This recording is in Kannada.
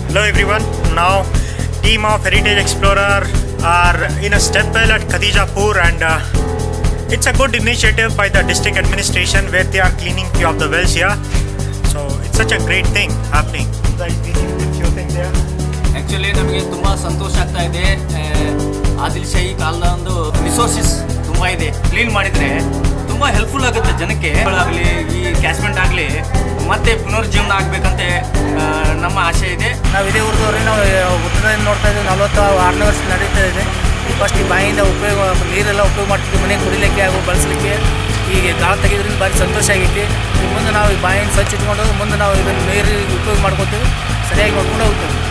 Hello everyone. Now, team of Heritage Explorer are in a step well at Khatijapur, and it's a good initiative by the district administration where they are cleaning few of the wells here. So it's such a great thing happening. Actually, ನಮಗೆ ತುಂಬಾ ಸಂತೋಷ ಆಗ್ತಾ ಇದೆ. ಆದಿಲ್ ಶಾಹಿ ಕಾಲದ ಒಂದು ರಿಸೋರ್ಸಸ್ ತುಂಬಾ ಇದೆ. ಕ್ಲೀನ್ ಮಾಡಿದ್ರೆ ತುಂಬಾ ಹೆಲ್ಪ್ಫುಲ್ ಆಗುತ್ತೆ ಜನಕ್ಕೆ ಆಗಲಿ ಈ ಕ್ಯಾಚ್ಮೆಂಟ್ ಆಗಲಿ ಮತ್ತೆ ಪುನರ್ಜೀವನ ಆಗಬೇಕಂತ ನಮ್ಮ ಆಸೆ ಇದೆ. ನಾವು ಇದೇ ಊರಿದವ್ರಿ ನಾವು ಉತ್ತರದಿಂದ ನೋಡ್ತಾ ಇದ್ದೀವಿ. 46ನೇ ವರ್ಷ ನಡೀತಾ ಇದೆ. ಫಸ್ಟ್ ಈ ಬಾಯಿಂದ ಉಪಯೋಗ ನೀರೆಲ್ಲ ಉಪಯೋಗ ಮಾಡ್ತಿದ್ವಿ, ಮನೆಗೆ ಕುಡಿಲಿಕ್ಕೆ ಹಾಗೂ ಬಳಸಲಿಕ್ಕೆ. ಈಗ ಗಾಳ ತೆಗೆದ್ರಿಂದ ಭಾರಿ ಸಂತೋಷ ಆಗೈತಿ. ಮುಂದೆ ನಾವು ಈ ಬಾಯಿಂದ ಸ್ವಚ್ಛ ಇಟ್ಕೊಂಡು ಮುಂದೆ ನಾವು ಇದನ್ನು ನೀರಿಗೆ ಉಪಯೋಗ ಮಾಡ್ಕೊತೀವಿ, ಸರಿಯಾಗಿ ನೋಡ್ಕೊಂಡು ಹೋಗ್ತೀವಿ.